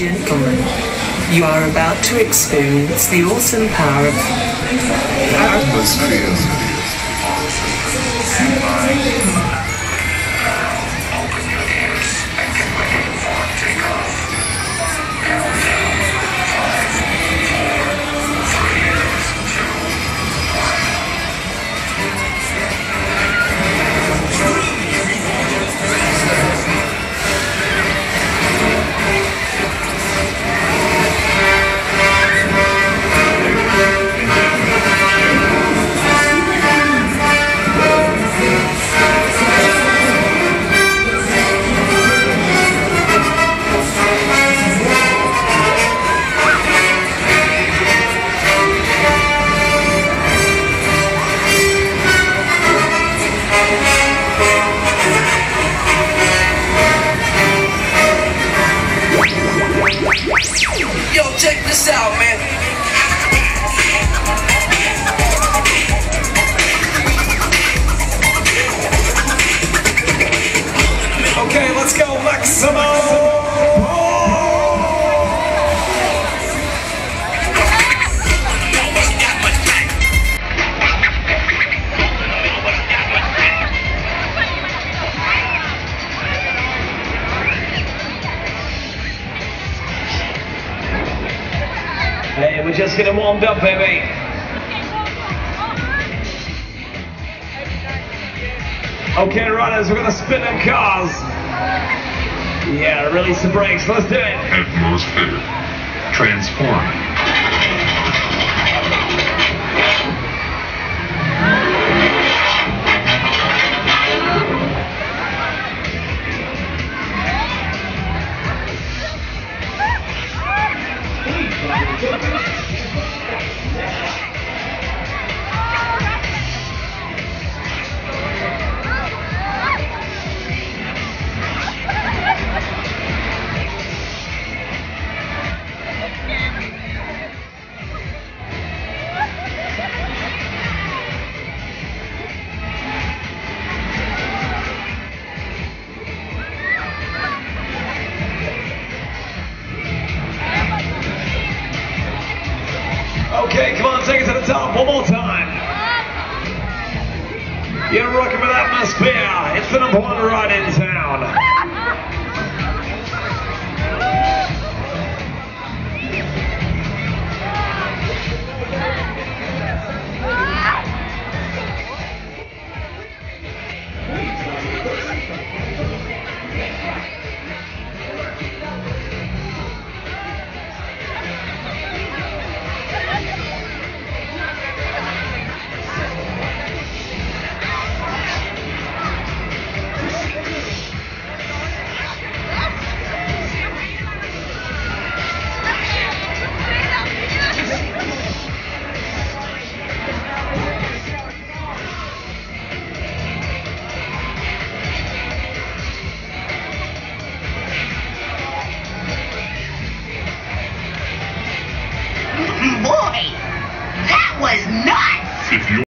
Gentlemen, you are about to experience the awesome power of atmosphere. Yo, check this out, man. Okay, let's go, Maximo! Hey, we're just getting warmed up, baby. Okay, runners, we're gonna spin them cars. Yeah, release the brakes. Let's do it. Atmosphere. Transform. Okay, come on, take it to the top one more time. You're rocking with Atmosphere. It's the #1 ride in town.